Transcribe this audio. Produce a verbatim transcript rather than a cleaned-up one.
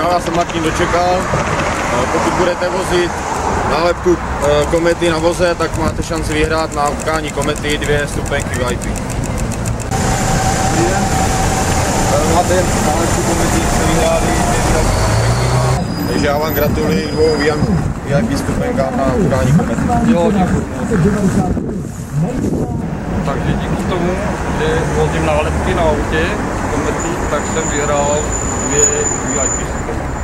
Ahoj, já jsem Martin Dočekal. Pokud budete vozit nálepku Komety na voze, tak máte šanci vyhrát na utkání Komety dvě stupenky V I P. Máte nálepku Komety, jste vyhráli dvě stupenky. Takže já vám gratuluji dvou V I P stupenkám na utkání Komety. Jo, děkuji. Takže díky tomu, že vozím nálepky na autě Komety, tak jsem vyhrál dvě V I P stupenky.